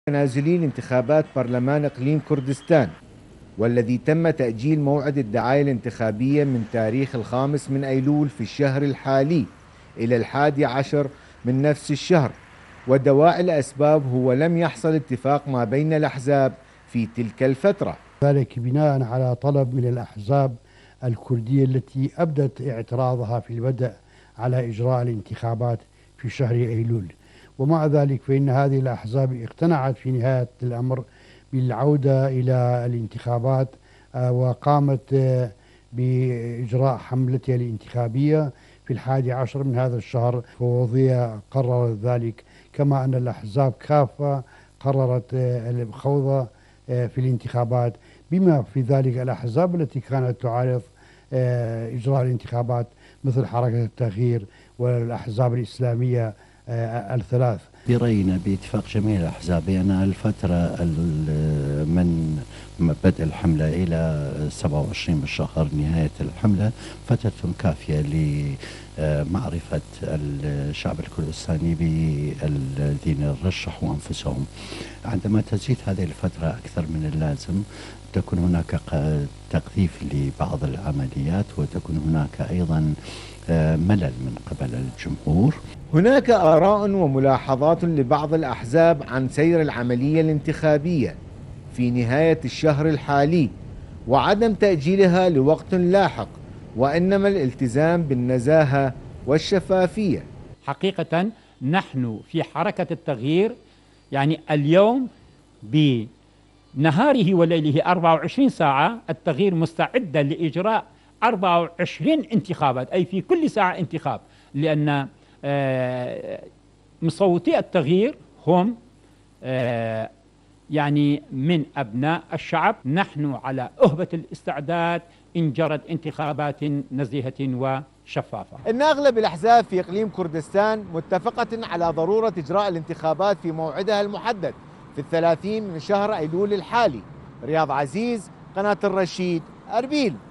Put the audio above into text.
نازلين انتخابات برلمان إقليم كردستان، والذي تم تأجيل موعد الدعاية الانتخابية من تاريخ 5 أيلول في الشهر الحالي إلى 11 من نفس الشهر. ودواعي الأسباب هو لم يحصل اتفاق ما بين الأحزاب في تلك الفترة، ذلك بناء على طلب من الأحزاب الكردية التي أبدت اعتراضها في البدء على إجراء الانتخابات في شهر أيلول. ومع ذلك فإن هذه الأحزاب اقتنعت في نهاية الأمر بالعودة إلى الانتخابات، وقامت بإجراء حملتها الانتخابية في 11 من هذا الشهر. فوضية قررت ذلك، كما أن الأحزاب كافة قررت الخوض في الانتخابات، بما في ذلك الأحزاب التي كانت تعارض إجراء الانتخابات مثل حركة التغيير والأحزاب الإسلامية الثلاث. برأينا باتفاق جميع الأحزاب بأن الفترة من بدء الحملة إلى 27 من الشهر نهاية الحملة فترة كافية لمعرفة الشعب الكردستاني بالذين رشحوا أنفسهم. عندما تزيد هذه الفترة أكثر من اللازم تكون هناك تقذيف لبعض العمليات، وتكون هناك أيضا ملل من قبل الجمهور. هناك آراء وملاحظات لبعض الأحزاب عن سير العملية الانتخابية في نهاية الشهر الحالي وعدم تأجيلها لوقت لاحق، وإنما الالتزام بالنزاهة والشفافية. حقيقة نحن في حركة التغيير يعني اليوم بنهاره وليله 24 ساعة التغيير مستعدة لإجراء 24 انتخابات، أي في كل ساعة انتخاب، لأن مصوتي التغيير هم يعني من أبناء الشعب. نحن على أهبة الاستعداد إن جرت انتخابات نزيهة وشفافة. إن أغلب الأحزاب في إقليم كردستان متفقة على ضرورة إجراء الانتخابات في موعدها المحدد في 30 من شهر أيلول الحالي. رياض عزيز، قناة الرشيد، أربيل.